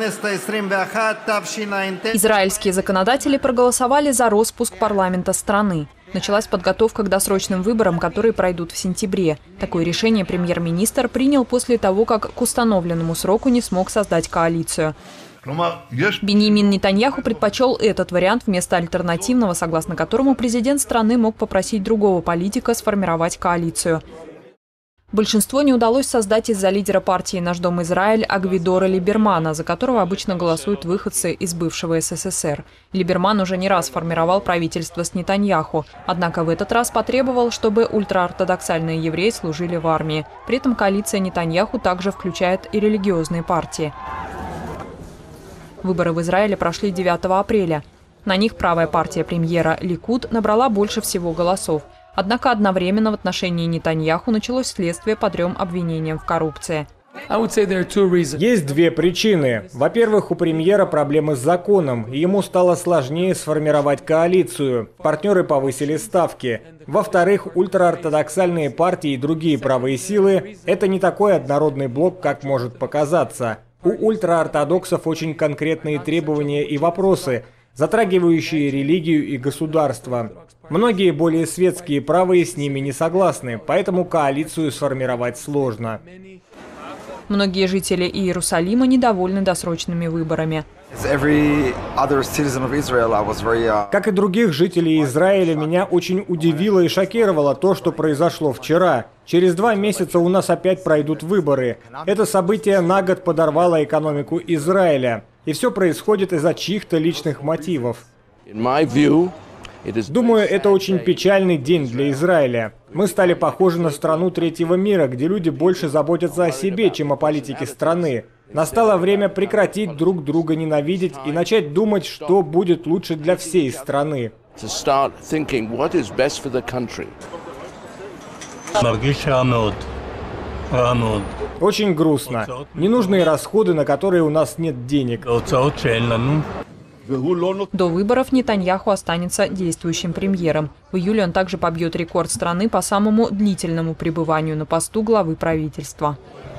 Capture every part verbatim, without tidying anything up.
Израильские законодатели проголосовали за распуск парламента страны. Началась подготовка к досрочным выборам, которые пройдут в сентябре. Такое решение премьер-министр принял после того, как к установленному сроку не смог создать коалицию. Беньямин Нетаньяху предпочел этот вариант вместо альтернативного, согласно которому президент страны мог попросить другого политика сформировать коалицию. Большинство не удалось создать из-за лидера партии «Наш дом Израиль» Агвидора Либермана, за которого обычно голосуют выходцы из бывшего СССР. Либерман уже не раз формировал правительство с Нетаньяху, однако в этот раз потребовал, чтобы ультраортодоксальные евреи служили в армии. При этом коалиция Нетаньяху также включает и религиозные партии. Выборы в Израиле прошли девятого апреля. На них правая партия премьера Ликуд набрала больше всего голосов. Однако одновременно в отношении Нетаньяху началось следствие по трем обвинениям в коррупции. Есть две причины. Во-первых, у премьера проблемы с законом, и ему стало сложнее сформировать коалицию. Партнеры повысили ставки. Во-вторых, ультраортодоксальные партии и другие правые силы – это не такой однородный блок, как может показаться. У ультраортодоксов очень конкретные требования и вопросы, затрагивающие религию и государство. Многие более светские правые с ними не согласны, поэтому коалицию сформировать сложно. Многие жители Иерусалима недовольны досрочными выборами. Как и других жителей Израиля, меня очень удивило и шокировало то, что произошло вчера. Через два месяца у нас опять пройдут выборы. Это событие на год подорвало экономику Израиля. И все происходит из-за чьих-то личных мотивов. Думаю, это очень печальный день для Израиля. Мы стали похожи на страну третьего мира, где люди больше заботятся о себе, чем о политике страны. Настало время прекратить друг друга ненавидеть и начать думать, что будет лучше для всей страны. Очень грустно. Ненужные расходы, на которые у нас нет денег. До выборов Нетаньяху останется действующим премьером. В июле он также побьет рекорд страны по самому длительному пребыванию на посту главы правительства.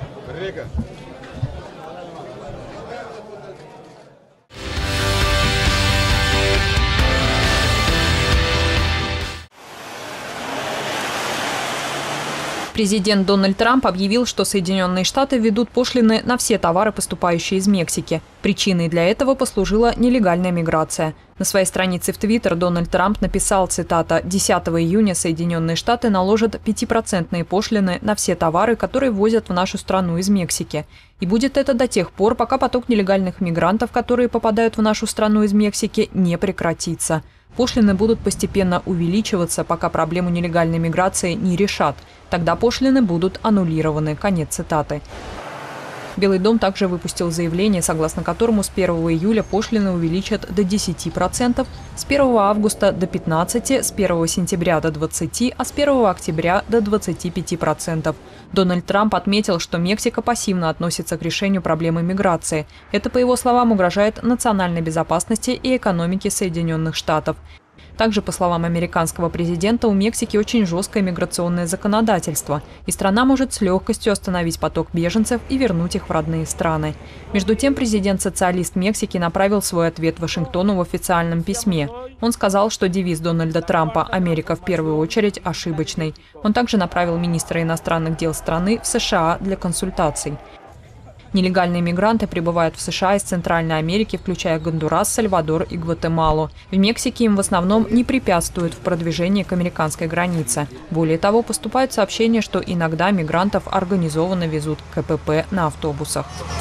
Президент Дональд Трамп объявил, что Соединенные Штаты введут пошлины на все товары, поступающие из Мексики. Причиной для этого послужила нелегальная миграция. На своей странице в Твиттер Дональд Трамп написал, цитата, «десятого июня Соединенные Штаты наложат пятипроцентные пошлины на все товары, которые ввозят в нашу страну из Мексики. И будет это до тех пор, пока поток нелегальных мигрантов, которые попадают в нашу страну из Мексики, не прекратится. Пошлины будут постепенно увеличиваться, пока проблему нелегальной миграции не решат. Тогда пошлины будут аннулированы». Конец цитаты. Белый дом также выпустил заявление, согласно которому с первого июля пошлины увеличат до десяти процентов, с первого августа до пятнадцати процентов, с первого сентября до двадцати процентов, а с первого октября до двадцати пяти процентов. Дональд Трамп отметил, что Мексика пассивно относится к решению проблемы миграции. Это, по его словам, угрожает национальной безопасности и экономике Соединенных Штатов. Также, по словам американского президента, у Мексики очень жесткое миграционное законодательство, и страна может с легкостью остановить поток беженцев и вернуть их в родные страны. Между тем, президент-социалист Мексики направил свой ответ Вашингтону в официальном письме. Он сказал, что девиз Дональда Трампа «Америка в первую очередь» ошибочный. Он также направил министра иностранных дел страны в США для консультаций. Нелегальные мигранты прибывают в США из Центральной Америки, включая Гондурас, Сальвадор и Гватемалу. В Мексике им в основном не препятствуют в продвижении к американской границе. Более того, поступают сообщения, что иногда мигрантов организованно везут к КПП на автобусах.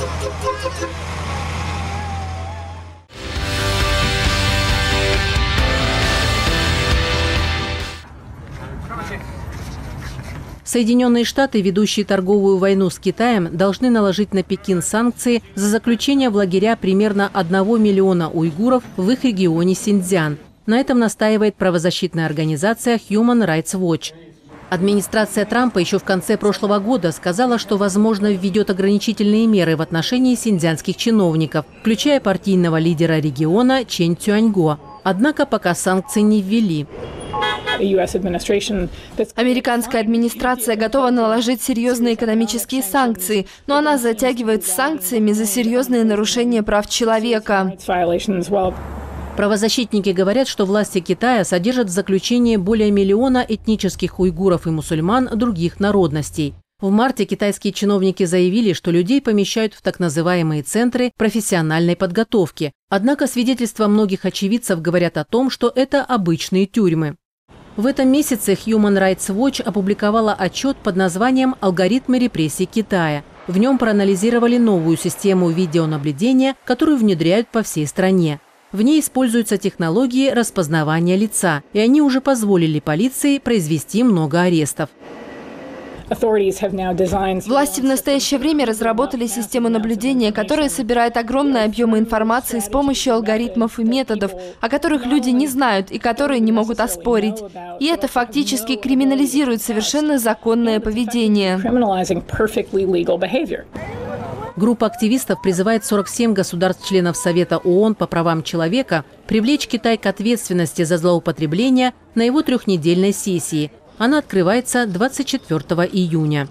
Соединенные Штаты, ведущие торговую войну с Китаем, должны наложить на Пекин санкции за заключение в лагеря примерно одного миллиона уйгуров в их регионе Синьцзян. На этом настаивает правозащитная организация Human Rights Watch. Администрация Трампа еще в конце прошлого года сказала, что, возможно, введет ограничительные меры в отношении синьцзянских чиновников, включая партийного лидера региона Чен Цюаньго. Однако пока санкции не ввели. Американская администрация готова наложить серьезные экономические санкции, но она затягивает с санкциями за серьезные нарушения прав человека. Правозащитники говорят, что власти Китая содержат в заключении более миллиона этнических уйгуров и мусульман других народностей. В марте китайские чиновники заявили, что людей помещают в так называемые центры профессиональной подготовки. Однако свидетельства многих очевидцев говорят о том, что это обычные тюрьмы. В этом месяце Human Rights Watch опубликовала отчет под названием «Алгоритмы репрессий Китая». В нем проанализировали новую систему видеонаблюдения, которую внедряют по всей стране. В ней используются технологии распознавания лица, и они уже позволили полиции произвести много арестов. Власти в настоящее время разработали систему наблюдения, которая собирает огромные объемы информации с помощью алгоритмов и методов, о которых люди не знают и которые не могут оспорить. И это фактически криминализирует совершенно законное поведение. Группа активистов призывает сорок семь государств-членов Совета ООН по правам человека привлечь Китай к ответственности за злоупотребление на его трехнедельной сессии. Она открывается двадцать четвёртого июня.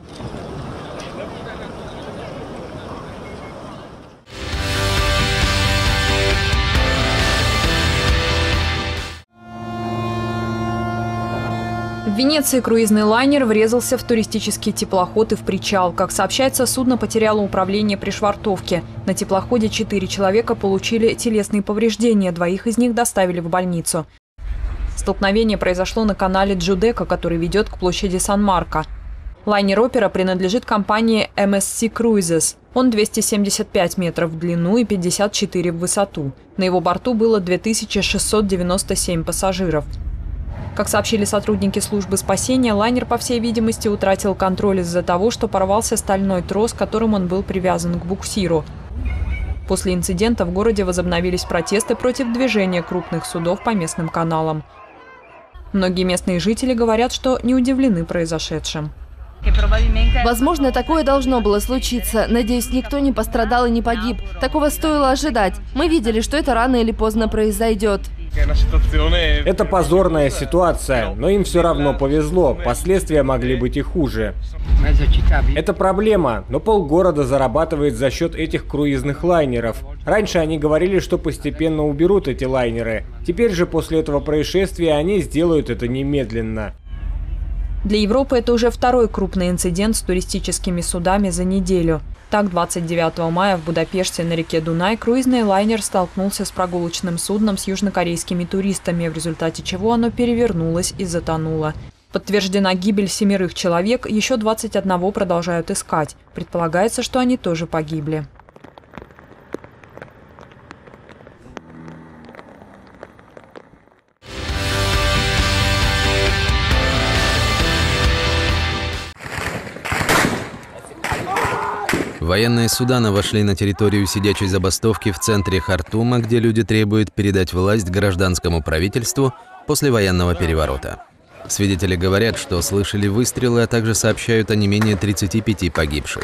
В Венеции круизный лайнер врезался в туристический теплоход и в причал. Как сообщается, судно потеряло управление при швартовке. На теплоходе четыре человека получили телесные повреждения, двоих из них доставили в больницу. Столкновение произошло на канале Джудека, который ведет к площади Сан-Марко. Лайнер «Опера» принадлежит компании эм эс си Cruises. Он двести семьдесят пять метров в длину и пятьдесят четыре в высоту. На его борту было две тысячи шестьсот девяносто семь пассажиров. Как сообщили сотрудники службы спасения, лайнер, по всей видимости, утратил контроль из-за того, что порвался стальной трос, которым он был привязан к буксиру. После инцидента в городе возобновились протесты против движения крупных судов по местным каналам. Многие местные жители говорят, что не удивлены произошедшим. Возможно, такое должно было случиться. Надеюсь, никто не пострадал и не погиб. Такого стоило ожидать. Мы видели, что это рано или поздно произойдет. Это позорная ситуация, но им все равно повезло. Последствия могли быть и хуже. Это проблема, но полгорода зарабатывает за счет этих круизных лайнеров. Раньше они говорили, что постепенно уберут эти лайнеры. Теперь же после этого происшествия они сделают это немедленно. Для Европы это уже второй крупный инцидент с туристическими судами за неделю. Так, двадцать девятого мая в Будапеште на реке Дунай круизный лайнер столкнулся с прогулочным судном с южнокорейскими туристами, в результате чего оно перевернулось и затонуло. Подтверждена гибель семерых человек, еще двадцать одного продолжают искать. Предполагается, что они тоже погибли. Военные Судана вошли на территорию сидячей забастовки в центре Хартума, где люди требуют передать власть гражданскому правительству после военного переворота. Свидетели говорят, что слышали выстрелы, а также сообщают о не менее тридцати пяти погибших.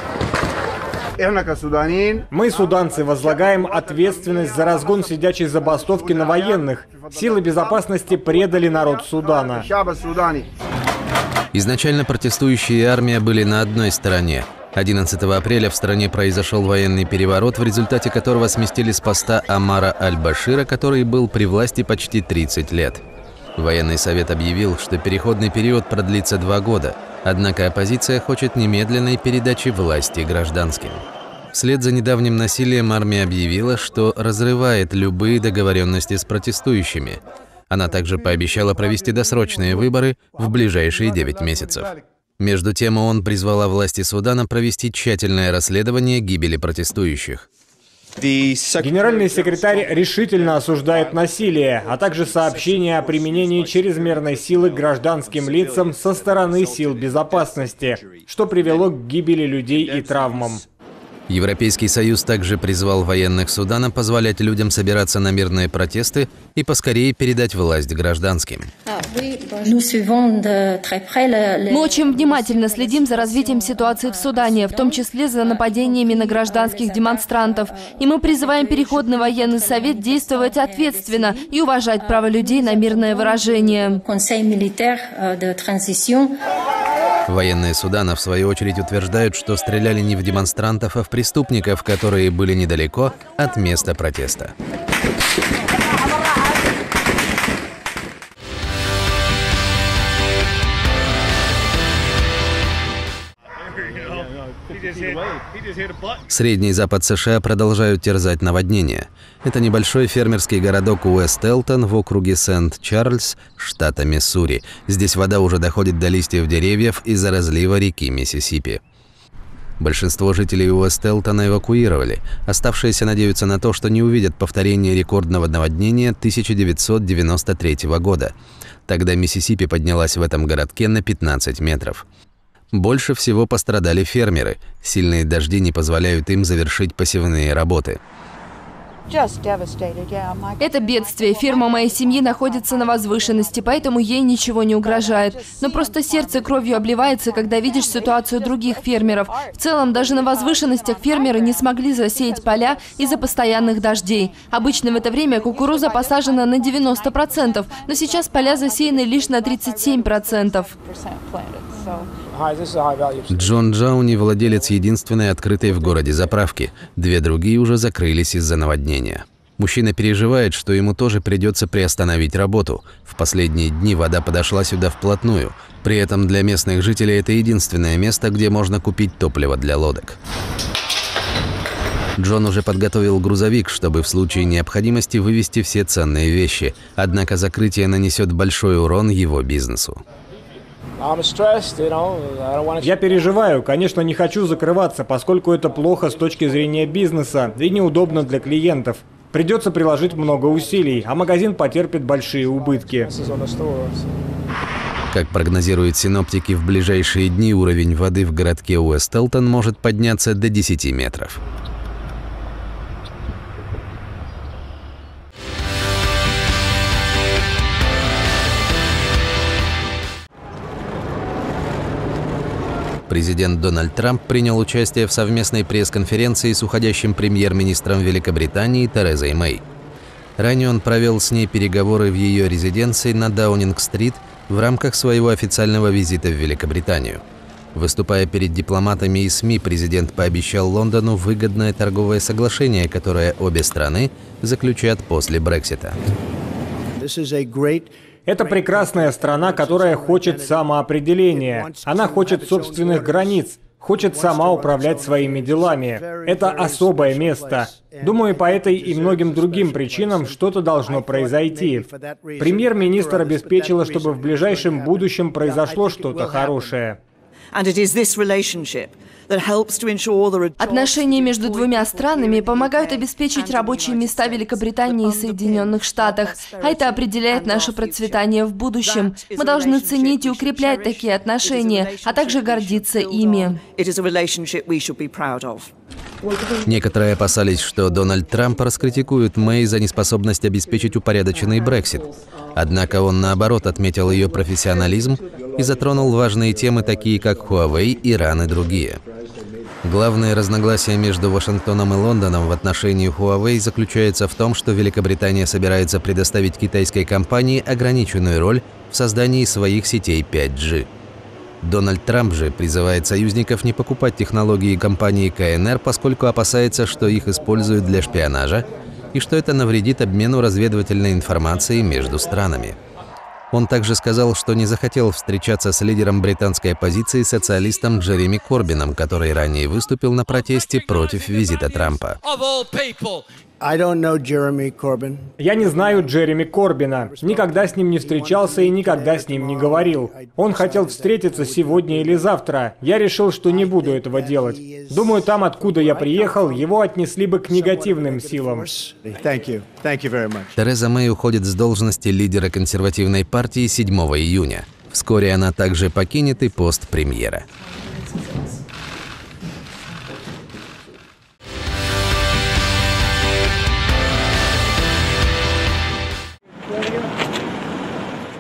Мы, суданцы, возлагаем ответственность за разгон сидячей забастовки на военных. Силы безопасности предали народ Судана. Изначально протестующие и армия были на одной стороне. одиннадцатого апреля в стране произошел военный переворот, в результате которого сместили с поста Омара Аль-Башира, который был при власти почти тридцать лет. Военный совет объявил, что переходный период продлится два года, однако оппозиция хочет немедленной передачи власти гражданским. Вслед за недавним насилием армия объявила, что разрывает любые договоренности с протестующими. Она также пообещала провести досрочные выборы в ближайшие девять месяцев. Между тем, ООН призвала власти Судана провести тщательное расследование гибели протестующих. Генеральный секретарь решительно осуждает насилие, а также сообщения о применении чрезмерной силы к гражданским лицам со стороны сил безопасности, что привело к гибели людей и травмам. Европейский Союз также призвал военных Судана позволять людям собираться на мирные протесты и поскорее передать власть гражданским. Мы очень внимательно следим за развитием ситуации в Судане, в том числе за нападениями на гражданских демонстрантов. И мы призываем Переходный военный совет действовать ответственно и уважать право людей на мирное выражение. Военные Судана, в свою очередь, утверждают, что стреляли не в демонстрантов, а в преступников, которые были недалеко от места протеста. Средний Запад США продолжают терзать наводнения. Это небольшой фермерский городок Уэст-Элтон в округе Сент-Чарльз, штата Миссури. Здесь вода уже доходит до листьев деревьев из-за разлива реки Миссисипи. Большинство жителей Уэст-Элтона эвакуировали. Оставшиеся надеются на то, что не увидят повторения рекордного наводнения тысяча девятьсот девяносто третьего года. Тогда Миссисипи поднялась в этом городке на пятнадцать метров. Больше всего пострадали фермеры. Сильные дожди не позволяют им завершить посевные работы. Это бедствие. Ферма моей семьи находится на возвышенности, поэтому ей ничего не угрожает. Но просто сердце кровью обливается, когда видишь ситуацию других фермеров. В целом, даже на возвышенностях фермеры не смогли засеять поля из-за постоянных дождей. Обычно в это время кукуруза посажена на девяносто процентов, но сейчас поля засеяны лишь на тридцать семь процентов. Джон Джауни – владелец единственной открытой в городе заправки. Две другие уже закрылись из-за наводнения. Мужчина переживает, что ему тоже придется приостановить работу. В последние дни вода подошла сюда вплотную. При этом для местных жителей это единственное место, где можно купить топливо для лодок. Джон уже подготовил грузовик, чтобы в случае необходимости вывезти все ценные вещи. Однако закрытие нанесет большой урон его бизнесу. Я переживаю, конечно, не хочу закрываться, поскольку это плохо с точки зрения бизнеса и неудобно для клиентов. Придется приложить много усилий, а магазин потерпит большие убытки. Как прогнозируют синоптики, в ближайшие дни уровень воды в городке Уэст-Элтон может подняться до десяти метров. Президент Дональд Трамп принял участие в совместной пресс-конференции с уходящим премьер-министром Великобритании Терезой Мэй. Ранее он провел с ней переговоры в ее резиденции на Даунинг-стрит в рамках своего официального визита в Великобританию. Выступая перед дипломатами и СМИ, президент пообещал Лондону выгодное торговое соглашение, которое обе страны заключат после Брексита. Это прекрасная страна, которая хочет самоопределения. Она хочет собственных границ, хочет сама управлять своими делами. Это особое место. Думаю, по этой и многим другим причинам что-то должно произойти. Премьер-министр обеспечила, чтобы в ближайшем будущем произошло что-то хорошее. Отношения между двумя странами помогают обеспечить рабочие места Великобритании и Соединенных Штатах, а это определяет наше процветание в будущем. Мы должны ценить и укреплять такие отношения, а также гордиться ими. Некоторые опасались, что Дональд Трамп раскритикует Мэй за неспособность обеспечить упорядоченный Брексит. Однако он, наоборот, отметил ее профессионализм и затронул важные темы, такие как Huawei, Иран и другие. Главное разногласие между Вашингтоном и Лондоном в отношении Huawei заключается в том, что Великобритания собирается предоставить китайской компании ограниченную роль в создании своих сетей пять джи. Дональд Трамп же призывает союзников не покупать технологии компании ка эн эр, поскольку опасается, что их используют для шпионажа и что это навредит обмену разведывательной информацией между странами. Он также сказал, что не захотел встречаться с лидером британской оппозиции, социалистом Джереми Корбином, который ранее выступил на протесте против визита Трампа. Я не знаю Джереми Корбина. Никогда с ним не встречался и никогда с ним не говорил. Он хотел встретиться сегодня или завтра. Я решил, что не буду этого делать. Думаю, там, откуда я приехал, его отнесли бы к негативным силам. Тереза Мэй уходит с должности лидера консервативной партии седьмого июня. Вскоре она также покинет и пост премьера.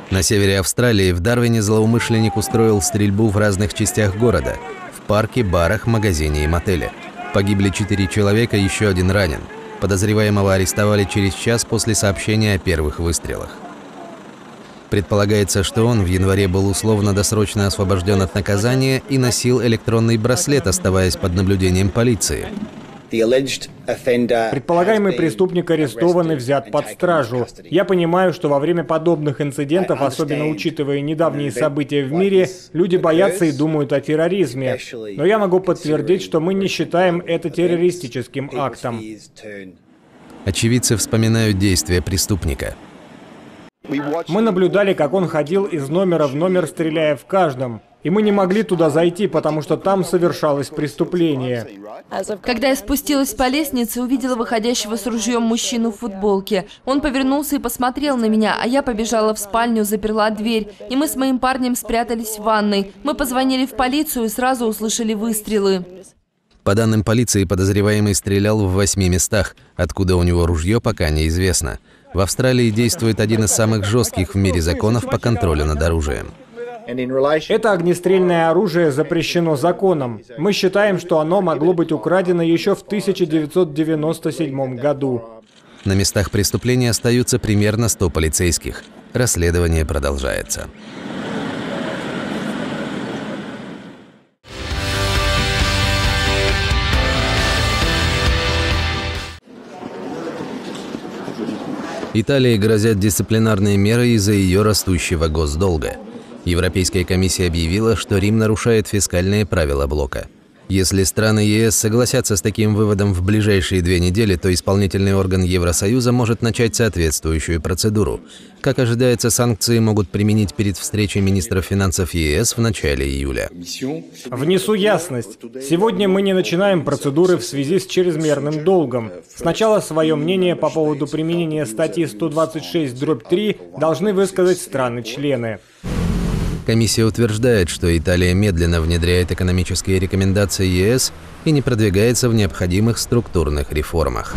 На севере Австралии в Дарвине злоумышленник устроил стрельбу в разных частях города – в парке, барах, магазине и мотеле. Погибли четыре человека, еще один ранен. Подозреваемого арестовали через час после сообщения о первых выстрелах. Предполагается, что он в январе был условно-досрочно освобожден от наказания и носил электронный браслет, оставаясь под наблюдением полиции. Предполагаемый преступник арестован и взят под стражу. Я понимаю, что во время подобных инцидентов, особенно учитывая недавние события в мире, люди боятся и думают о терроризме. Но я могу подтвердить, что мы не считаем это террористическим актом. Очевидцы вспоминают действия преступника. Мы наблюдали, как он ходил из номера в номер, стреляя в каждом. И мы не могли туда зайти, потому что там совершалось преступление. Когда я спустилась по лестнице, увидела выходящего с ружьем мужчину в футболке. Он повернулся и посмотрел на меня, а я побежала в спальню, заперла дверь. И мы с моим парнем спрятались в ванной. Мы позвонили в полицию и сразу услышали выстрелы. По данным полиции, подозреваемый стрелял в восьми местах. Откуда у него ружье, пока неизвестно. В Австралии действует один из самых жестких в мире законов по контролю над оружием. Это огнестрельное оружие запрещено законом. Мы считаем, что оно могло быть украдено еще в тысяча девятьсот девяносто седьмом году. На местах преступления остаются примерно сто полицейских. Расследование продолжается. Италии грозят дисциплинарные меры из-за ее растущего госдолга. Европейская комиссия объявила, что Рим нарушает фискальные правила блока. Если страны ЕС согласятся с таким выводом в ближайшие две недели, то исполнительный орган Евросоюза может начать соответствующую процедуру. Как ожидается, санкции могут применить перед встречей министров финансов ЕС в начале июля. Внесу ясность. Сегодня мы не начинаем процедуры в связи с чрезмерным долгом. Сначала свое мнение по поводу применения статьи сто двадцать шесть дробь три должны высказать страны-члены. Комиссия утверждает, что Италия медленно внедряет экономические рекомендации ЕС и не продвигается в необходимых структурных реформах.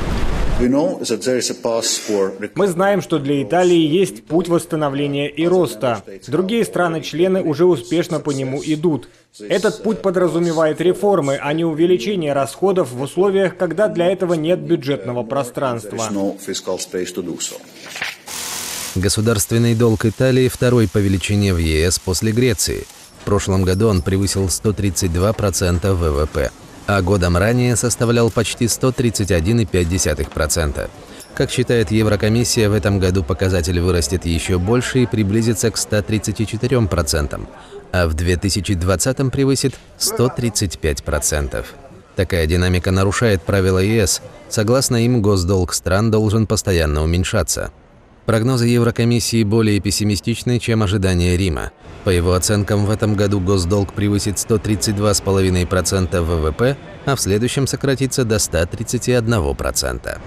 Мы знаем, что для Италии есть путь восстановления и роста. Другие страны-члены уже успешно по нему идут. Этот путь подразумевает реформы, а не увеличение расходов в условиях, когда для этого нет бюджетного пространства. Государственный долг Италии второй по величине в ЕС после Греции. В прошлом году он превысил сто тридцать два процента ВВП, а годом ранее составлял почти сто тридцать один и пять десятых процента. Как считает Еврокомиссия, в этом году показатель вырастет еще больше и приблизится к ста тридцати четырем процентам, а в две тысячи двадцатом превысит сто тридцать пять процентов. Такая динамика нарушает правила ЕС. Согласно им, госдолг стран должен постоянно уменьшаться. Прогнозы Еврокомиссии более пессимистичны, чем ожидания Рима. По его оценкам, в этом году госдолг превысит сто тридцать два и пять десятых процента ВВП, а в следующем сократится до ста тридцати одного процента.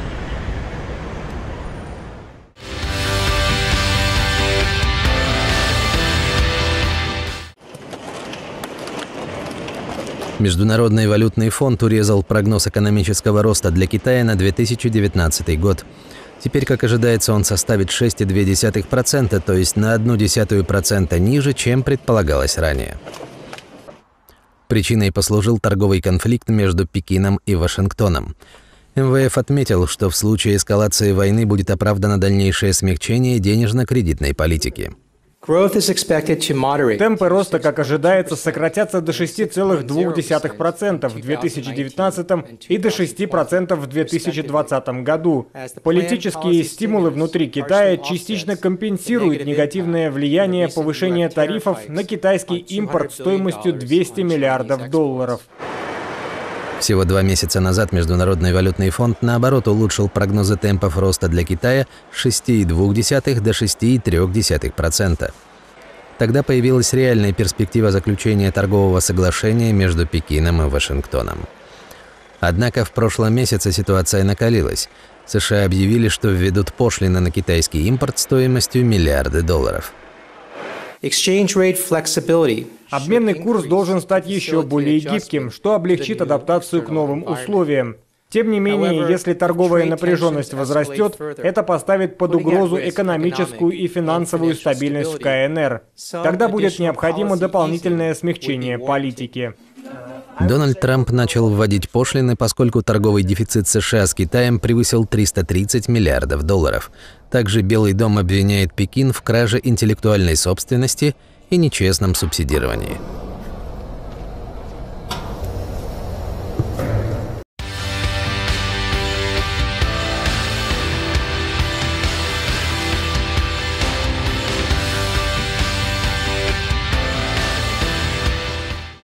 Международный валютный фонд урезал прогноз экономического роста для Китая на две тысячи девятнадцатый год. Теперь, как ожидается, он составит шесть и две десятых процента, то есть на одну десятую процента ниже, чем предполагалось ранее. Причиной послужил торговый конфликт между Пекином и Вашингтоном. эм вэ эф отметил, что в случае эскалации войны будет оправдано дальнейшее смягчение денежно-кредитной политики. Темпы роста, как ожидается, сократятся до шести целых двух десятых процента в две тысячи девятнадцатом и до шести процентов в две тысячи двадцатом году. Политические стимулы внутри Китая частично компенсируют негативное влияние повышения тарифов на китайский импорт стоимостью двести миллиардов долларов. Всего два месяца назад Международный валютный фонд, наоборот, улучшил прогнозы темпов роста для Китая с шести и двух десятых до шести и трёх десятых процента. Тогда появилась реальная перспектива заключения торгового соглашения между Пекином и Вашингтоном. Однако в прошлом месяце ситуация накалилась. США объявили, что введут пошлины на китайский импорт стоимостью миллиарды долларов. Обменный курс должен стать еще более гибким, что облегчит адаптацию к новым условиям. Тем не менее, если торговая напряженность возрастет, это поставит под угрозу экономическую и финансовую стабильность в КНР. Тогда будет необходимо дополнительное смягчение политики. Дональд Трамп начал вводить пошлины, поскольку торговый дефицит США с Китаем превысил триста тридцать миллиардов долларов. Также Белый дом обвиняет Пекин в краже интеллектуальной собственности и нечестном субсидировании.